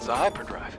It's a hyperdrive.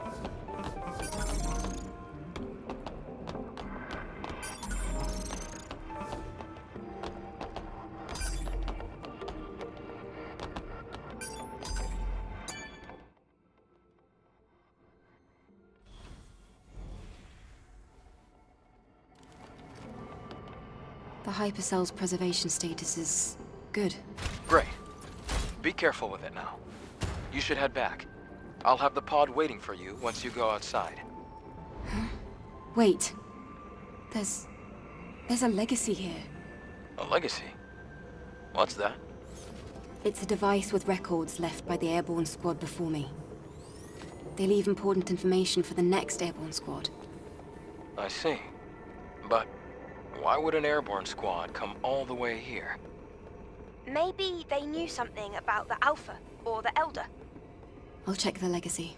The hypercell's preservation status is good. Great. Be careful with it now. You should head back. I'll have the pod waiting for you once you go outside. Huh? Wait. There's a legacy here. A legacy? What's that? It's a device with records left by the airborne squad before me. They leave important information for the next airborne squad. I see. But why would an airborne squad come all the way here? Maybe they knew something about the Alpha or the Elder. I'll check the legacy.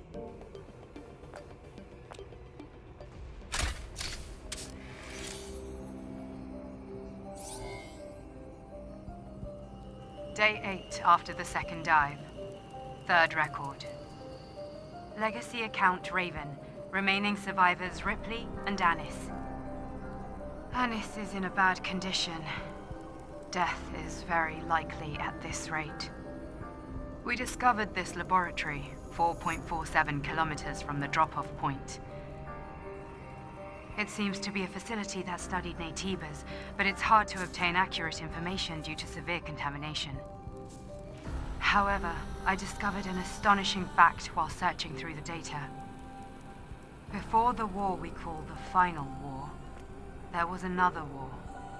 Day 8 after the second dive. Third record. Legacy account Raven. Remaining survivors Ripley and Anis. Anis is in a bad condition. Death is very likely at this rate. We discovered this laboratory 4.47 kilometers from the drop-off point. It seems to be a facility that studied Naytibas, but it's hard to obtain accurate information due to severe contamination. However, I discovered an astonishing fact while searching through the data. Before the war we call the Final War, there was another war.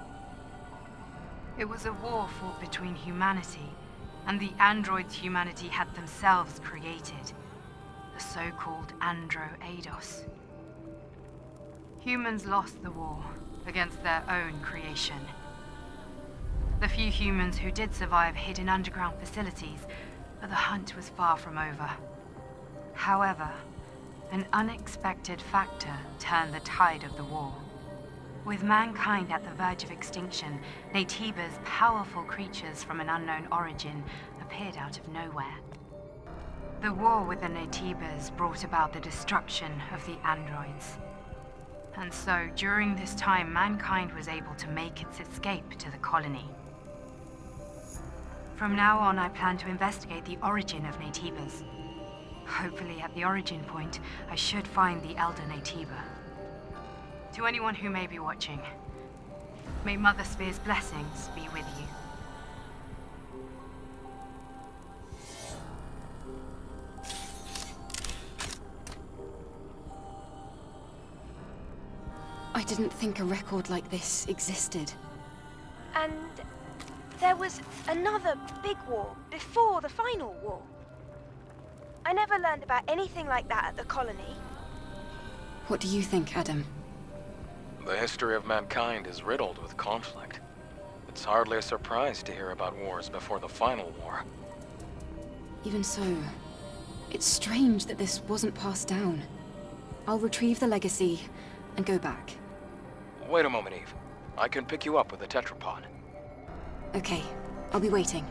It was a war fought between humanity and the androids humanity had themselves created, the so-called Andro Eidos. Humans lost the war against their own creation. The few humans who did survive hid in underground facilities, but the hunt was far from over. However, an unexpected factor turned the tide of the war. With mankind at the verge of extinction, Naytibas, powerful creatures from an unknown origin, appeared out of nowhere. The war with the Naytibas brought about the destruction of the androids. And so, during this time, mankind was able to make its escape to the colony. From now on, I plan to investigate the origin of Naytibas. Hopefully, at the origin point, I should find the Elder Naytiba. To anyone who may be watching, may Mother Sphere's blessings be with you. I didn't think a record like this existed. And there was another big war before the Final War. I never learned about anything like that at the colony. What do you think, Adam? The history of mankind is riddled with conflict. It's hardly a surprise to hear about wars before the Final War. Even so, it's strange that this wasn't passed down. I'll retrieve the legacy and go back. Wait a moment, Eve. I can pick you up with a tetrapod. Okay, I'll be waiting.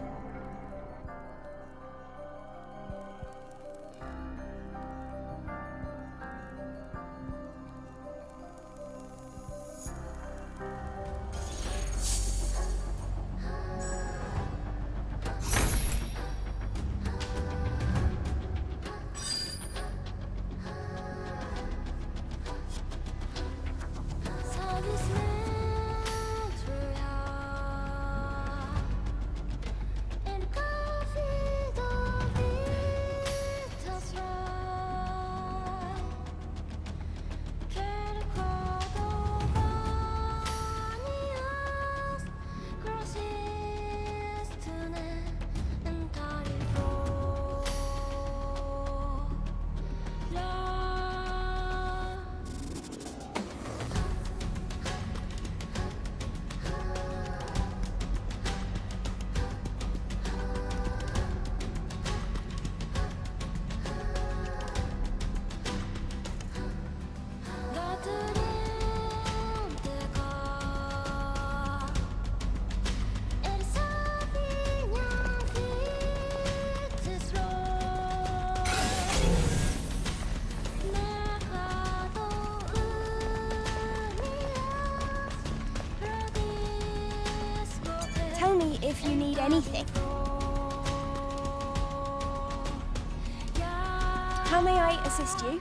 me if you need anything. How may I assist you?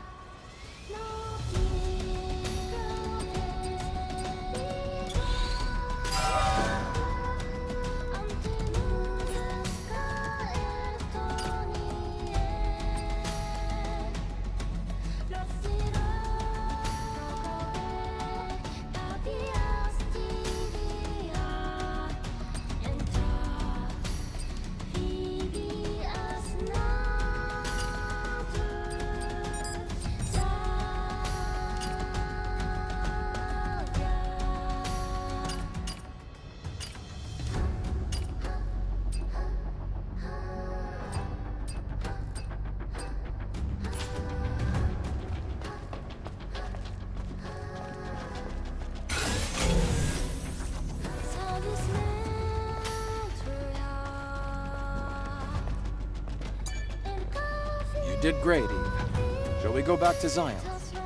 You did great, Eve. Shall we go back to Zion?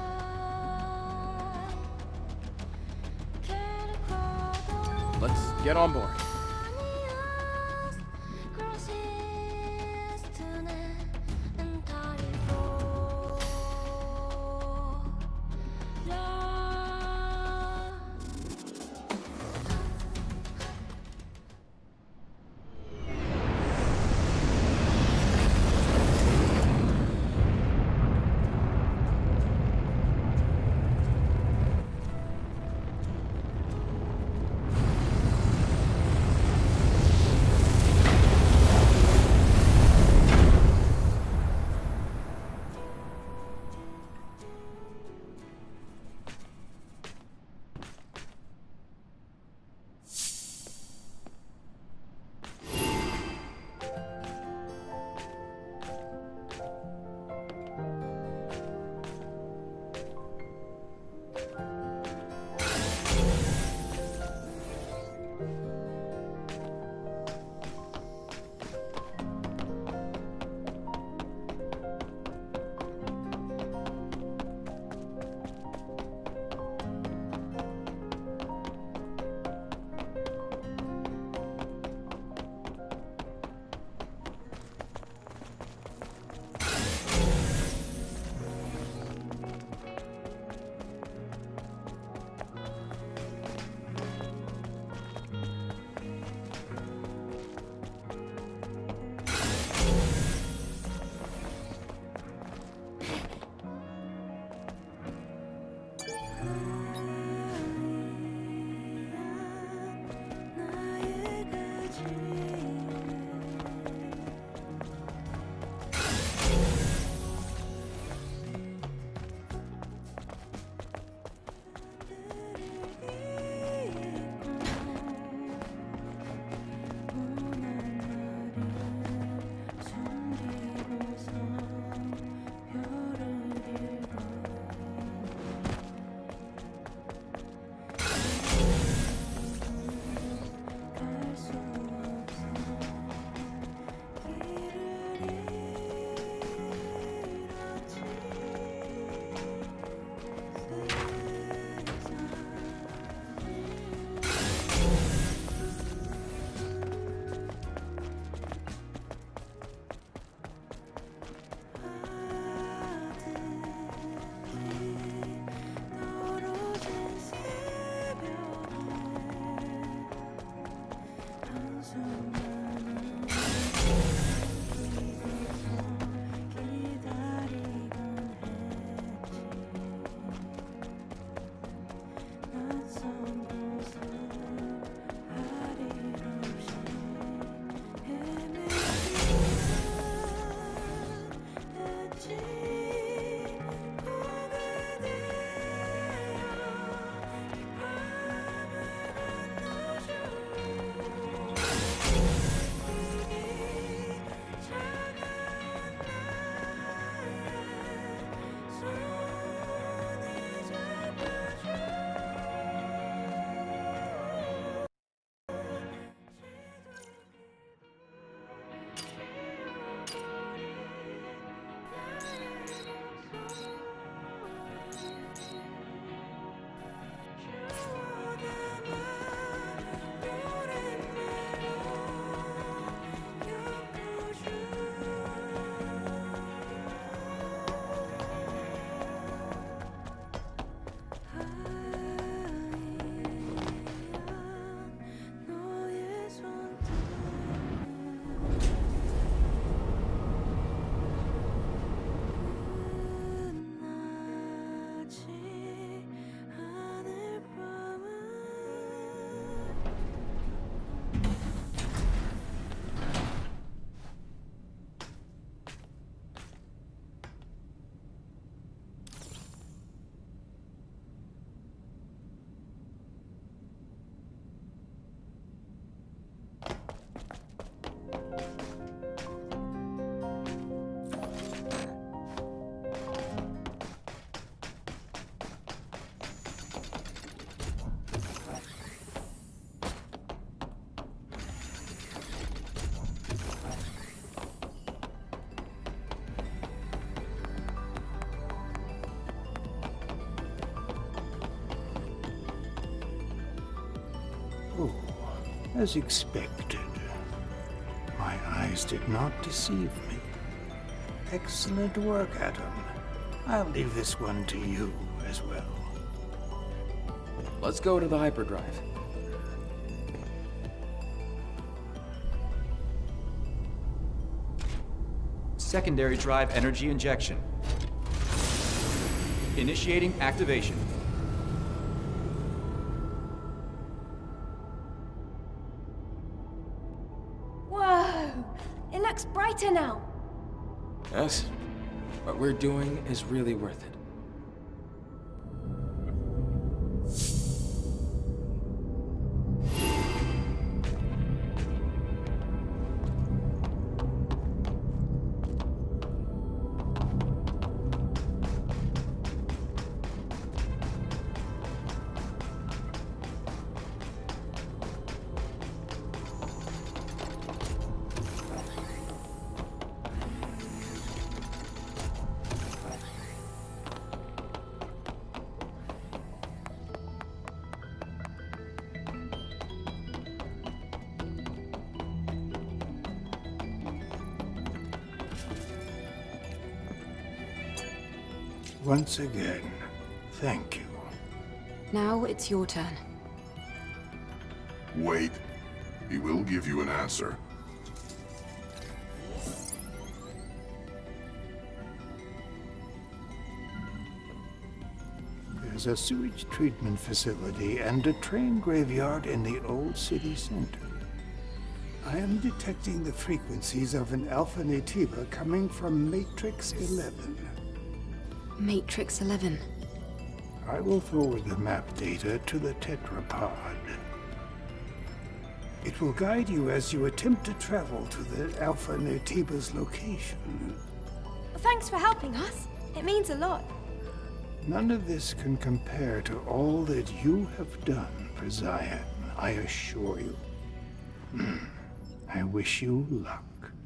Let's get on board. As expected. My eyes did not deceive me. Excellent work, Adam. I'll leave this one to you as well. Let's go to the hyperdrive. Secondary drive energy injection. Initiating activation. Whoa! It looks brighter now. Yes. What we're doing is really worth it. Once again, thank you. Now it's your turn. Wait. He will give you an answer. There's a sewage treatment facility and a train graveyard in the old city center. I am detecting the frequencies of an Alpha Naytiba coming from Matrix 11. Matrix 11. I will forward the map data to the tetrapod. It will guide you as you attempt to travel to the Alpha Naytiba's location. Thanks for helping us. It means a lot. None of this can compare to all that you have done for Zion, I assure you. I wish you luck.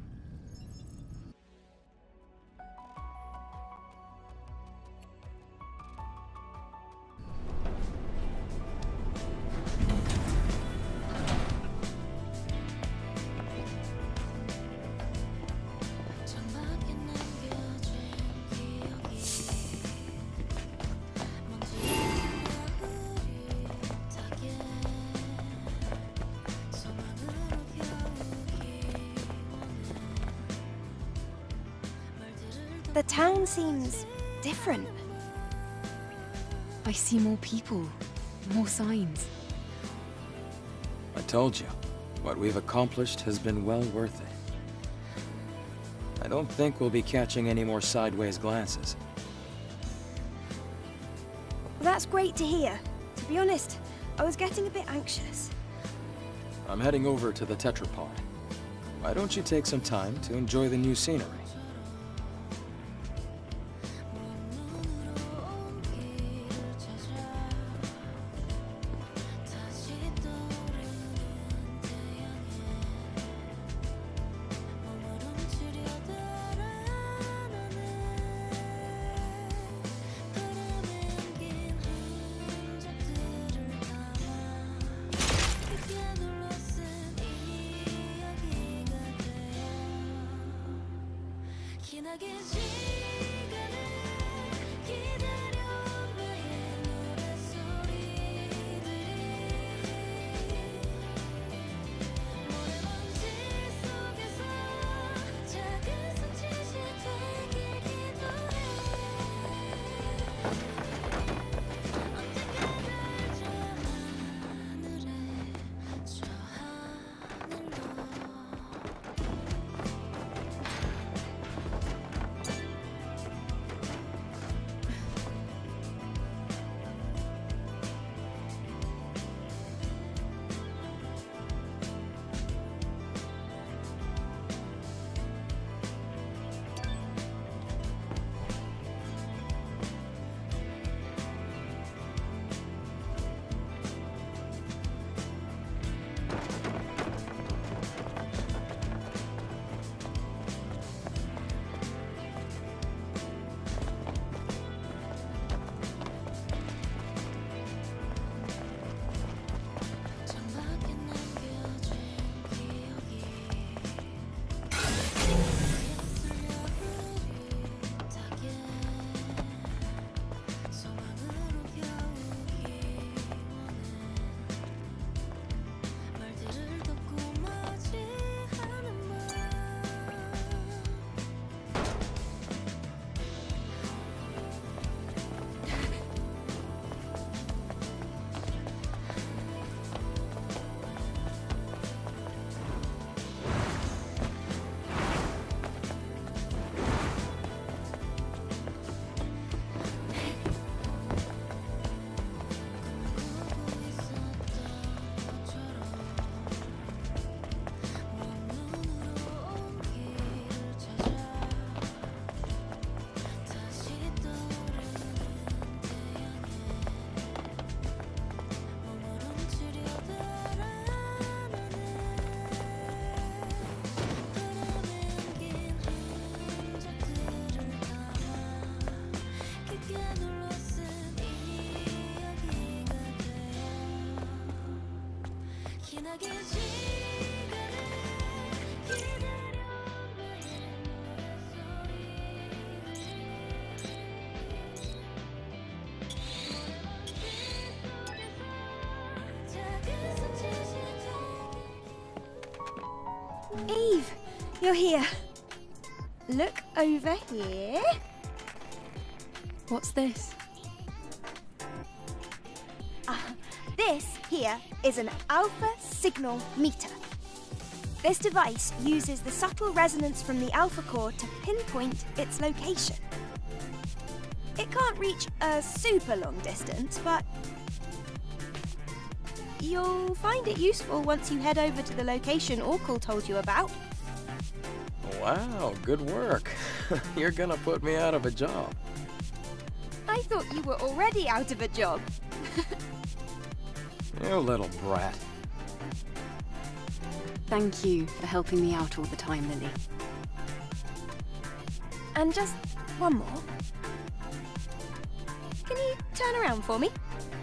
The town seems different. I see more people, more signs. I told you, what we've accomplished has been well worth it. I don't think we'll be catching any more sideways glances. Well, that's great to hear. To be honest, I was getting a bit anxious. I'm heading over to the tetrapod. Why don't you take some time to enjoy the new scenery? Eve, you're here. Look over here. What's this? This here is an alpha signal meter. This device uses the subtle resonance from the alpha core to pinpoint its location. It can't reach a super long distance, but you'll find it useful once you head over to the location Orkul told you about. Wow, good work. You're gonna put me out of a job. I thought you were already out of a job. You little brat. Thank you for helping me out all the time, Lily. And just one more. Can you turn around for me?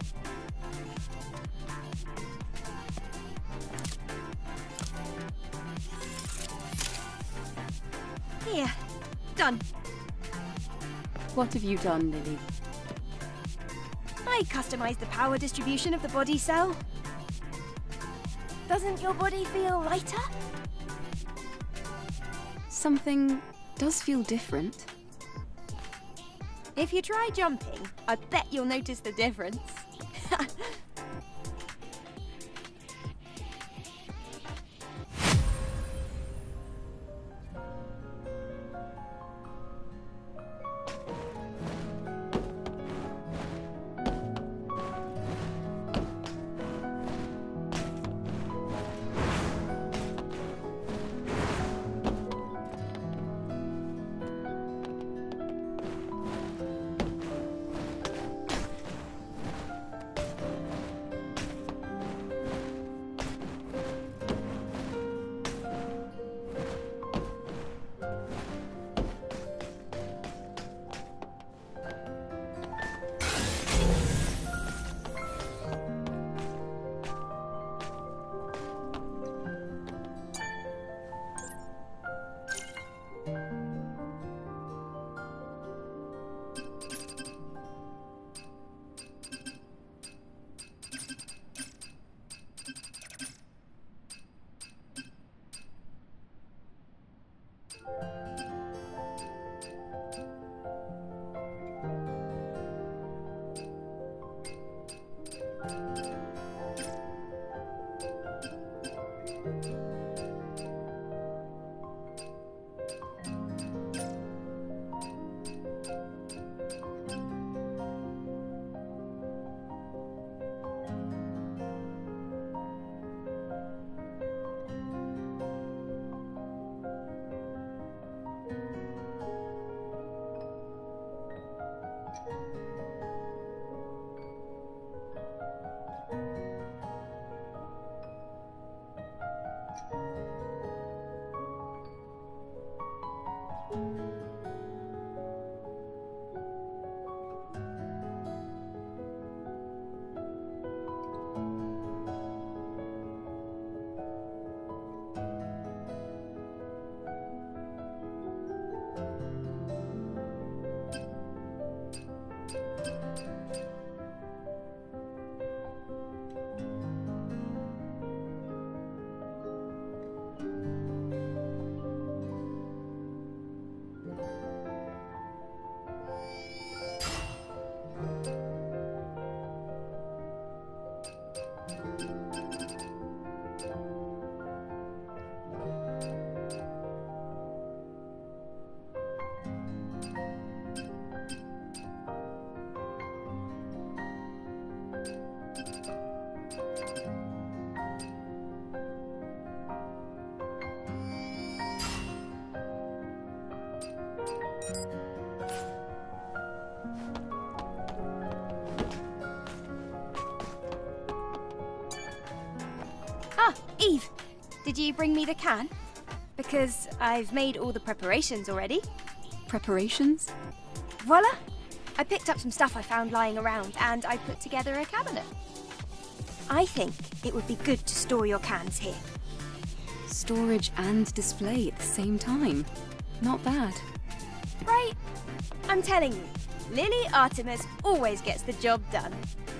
Here, done. What have you done, Lily? I customized the power distribution of the body cell. Doesn't your body feel lighter? Something does feel different. If you try jumping, I bet you'll notice the difference. Eve, did you bring me the can? Because I've made all the preparations already. Preparations? Voila! I picked up some stuff I found lying around and I put together a cabinet. I think it would be good to store your cans here. Storage and display at the same time. Not bad. Right? I'm telling you, Lily Artemis always gets the job done.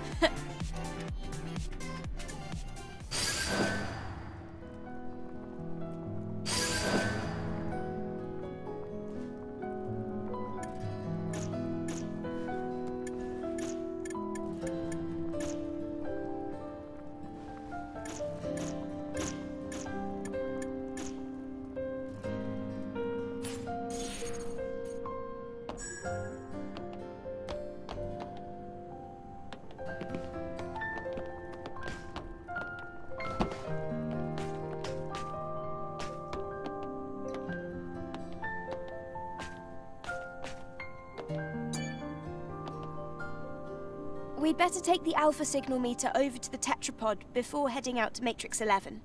We'd better take the Alpha signal meter over to the tetrapod before heading out to Matrix 11.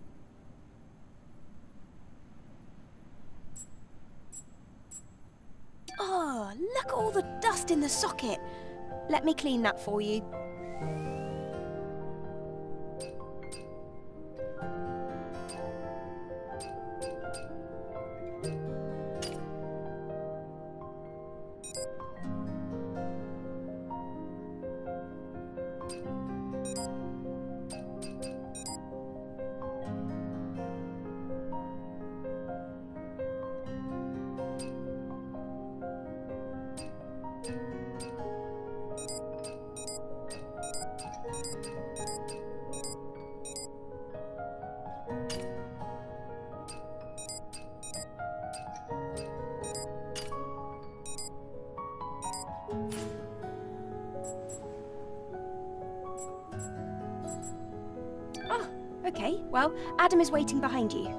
Oh, look at all the dust in the socket. Let me clean that for you. Okay, well, Adam is waiting behind you.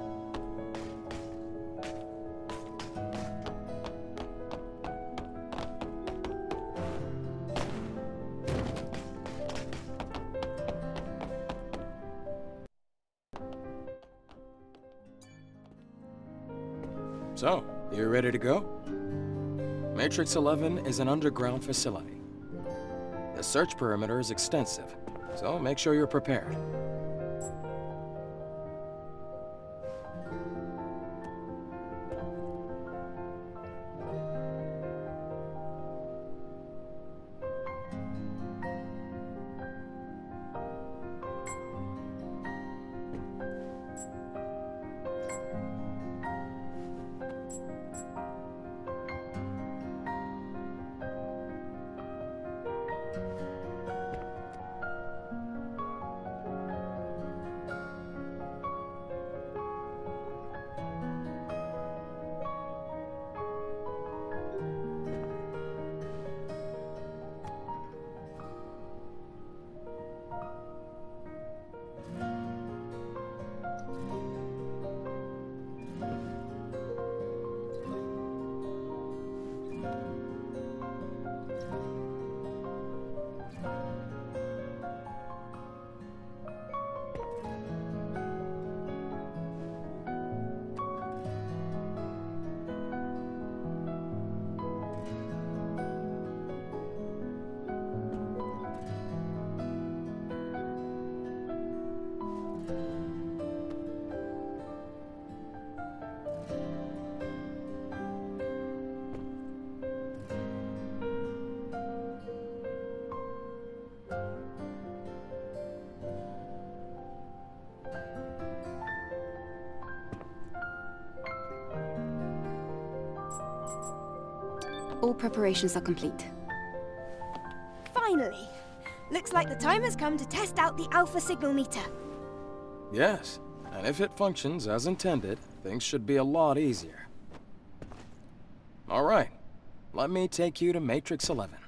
So, you ready to go? Matrix 11 is an underground facility. The search perimeter is extensive, so make sure you're prepared. All preparations are complete. Finally! Looks like the time has come to test out the Alpha signal meter. Yes, and if it functions as intended, things should be a lot easier. All right, let me take you to Matrix 11.